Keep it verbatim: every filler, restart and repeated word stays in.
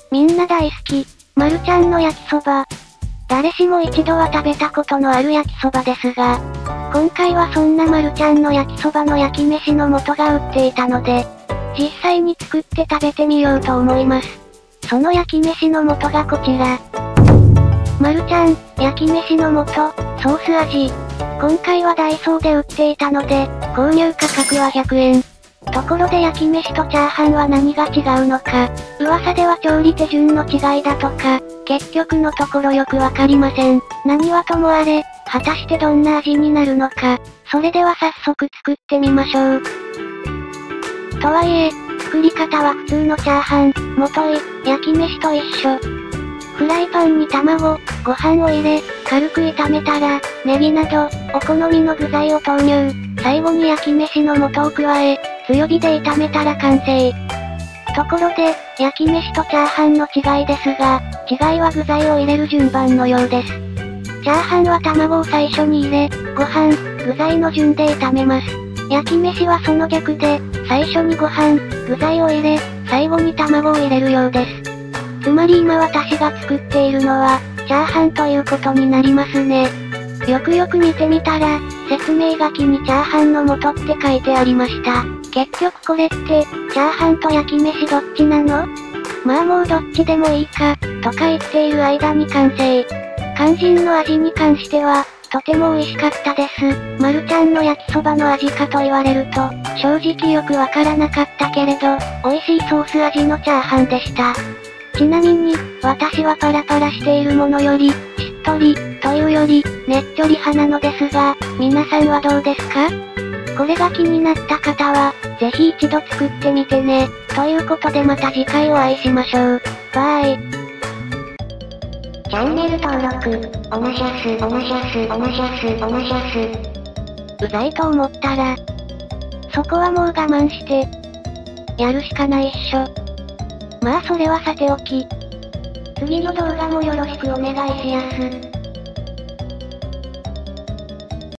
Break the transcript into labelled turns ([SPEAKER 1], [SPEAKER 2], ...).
[SPEAKER 1] みんな大好き、まるちゃんの焼きそば。誰しも一度は食べたことのある焼きそばですが、今回はそんなまるちゃんの焼きそばの焼き飯の素が売っていたので、実際に作って食べてみようと思います。その焼き飯の素がこちら。まるちゃん、焼き飯の素、ソース味。今回はダイソーで売っていたので、購入価格はひゃくえん。ところで焼き飯とチャーハンは何が違うのか、噂では調理手順の違いだとか、結局のところよくわかりません。何はともあれ、果たしてどんな味になるのか、それでは早速作ってみましょう。とはいえ、作り方は普通のチャーハン、もとい、焼き飯と一緒。フライパンに卵、ご飯を入れ、軽く炒めたら、ネギなど、お好みの具材を投入。最後に焼き飯の素を加え、強火で炒めたら完成。ところで、焼き飯とチャーハンの違いですが、違いは具材を入れる順番のようです。チャーハンは卵を最初に入れ、ご飯、具材の順で炒めます。焼き飯はその逆で、最初にご飯、具材を入れ、最後に卵を入れるようです。つまり今私が作っているのは、チャーハンということになりますね。よくよく見てみたら、説明書きにチャーハンの素って書いてありました。結局これって、チャーハンと焼き飯どっちなの？まあもうどっちでもいいか、とか言っている間に完成。肝心の味に関しては、とても美味しかったです。まるちゃんの焼きそばの味かと言われると、正直よくわからなかったけれど、美味しいソース味のチャーハンでした。ちなみに、私はパラパラしているものより、しっとり、というより、ねっちょり派なのですが、皆さんはどうですか？これが気になった方は、ぜひ一度作ってみてね。ということでまた次回お会いしましょう。バイ。
[SPEAKER 2] チャンネル登録、おなしゃす、おなしゃす、おなしゃす、おなしゃす。
[SPEAKER 1] うざいと思ったら、そこはもう我慢して、やるしかないっしょ。まあそれはさておき。次の動画もよろしくお願いしやす。